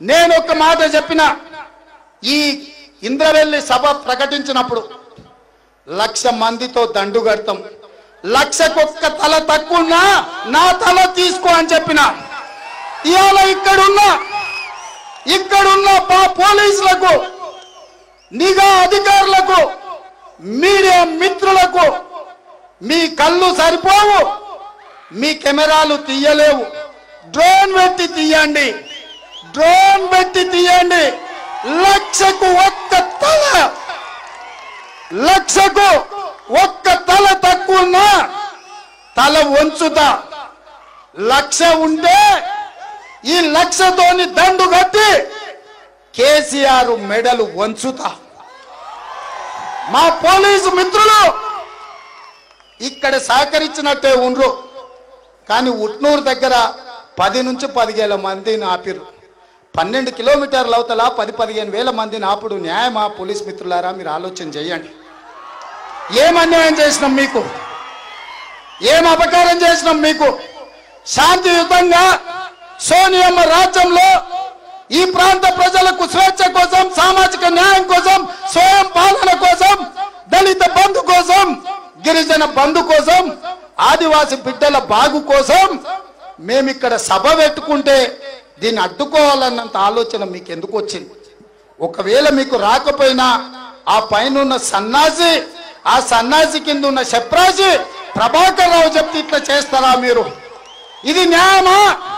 నేను ఒక మాట చెప్పిన, ఈ ఇంద్రవెల్లి సభ ప్రకటించినప్పుడు 1,00,000 మందితో దండు కడతాం, 1,00,000 తల తక్కువ నా తల తీసుకో అని చెప్పిన. ఇవాళ ఇక్కడున్న పోలీసులకు, నిఘా అధికారులకు, మీడియా మిత్రులకు మీ కళ్ళు సరిపోవు, మీ కెమెరాలు తీయలేవు. డ్రోన్ పెట్టి తీయండి, 1,00,000కు ఒక్క తల తక్కువ తల వంచుతా. 1,00,000 ఉంటే ఈ 1,00,000తోని దండు కట్టి కేసీఆర్ మెడలు వంచుతా. మా పోలీసు మిత్రులు ఇక్కడ సహకరించినట్టే ఉండ్రు, కానీ ఉట్నూరు దగ్గర 10 నుంచి 15 మందిని ఆపిర్రు. 12 కిలోమీటర్ల అవతల 10-15 వేల మందిని ఆపుడు న్యాయమా? పోలీస్ మిత్రులారా, మీరు ఆలోచన చేయండి. ఏం అన్యాయం చేసినాం మీకు? ఏం అపకారం చేసినాం మీకు? శాంతియుతంగా సోనియమ్మ రాజ్యంలో ఈ ప్రాంత ప్రజలకు స్వేచ్ఛ కోసం, సామాజిక న్యాయం కోసం, స్వయం పాలన కోసం, దళిత బంధు కోసం, గిరిజన బంధు కోసం, ఆదివాసి బిడ్డల బాగు కోసం మేమిక్కడ సభ పెట్టుకుంటే దీన్ని అడ్డుకోవాలన్నంత ఆలోచన మీకు ఎందుకు వచ్చింది? ఒకవేళ మీకు రాకపోయినా ఆ పైన సన్నాసి, ఆ సన్నాసి కింద ఉన్న శప్రాసి ప్రభాకర్ రావు చెప్తే ఇట్లా చేస్తారా మీరు? ఇది న్యాయమా?